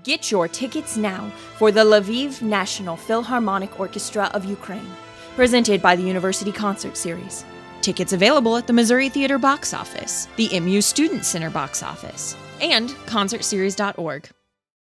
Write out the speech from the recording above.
Get your tickets now for the LVIV National Philharmonic Orchestra of Ukraine, presented by the University Concert Series. Tickets available at the Missouri Theater box office, the MU Student Center box office, and concertseries.org.